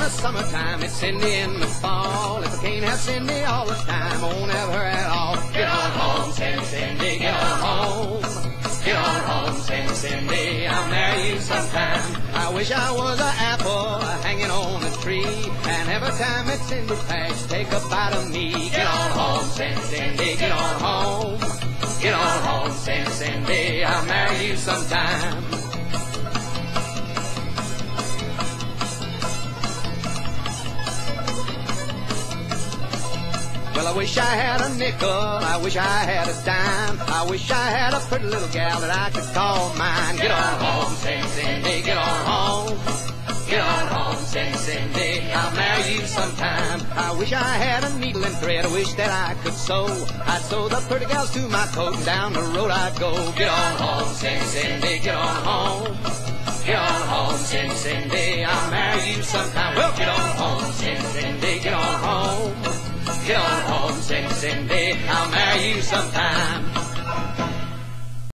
the summertime, it's Cindy in the fall. If I can't have Cindy all the time, I won't have her at all. Get on home, Cindy, Cindy, get on home. Get on home, Cindy, Cindy, I'll marry you sometime. I wish I was an apple hanging on a tree, and every time it's Cindy passed, take a bite of me. Get on home, Cindy, Cindy, get on home. Get on home, Cindy, Cindy, I'll marry you sometime. Well, I wish I had a nickel, I wish I had a dime, I wish I had a pretty little gal that I could call mine. Get on home, Cindy, Cindy, get on home. Get on home, Cindy, Cindy, I'll marry you sometime. I wish I had a needle and thread, I wish that I could sew. I'd sew the pretty gals to my coat, and down the road I'd go. Get on home, Cindy, Cindy, get on home. Get on home, Cindy, Cindy, I'll marry you sometime. Well, get on home, Cindy, Cindy, get on home. Get on home, Cindy, Cindy, I'll marry you sometime.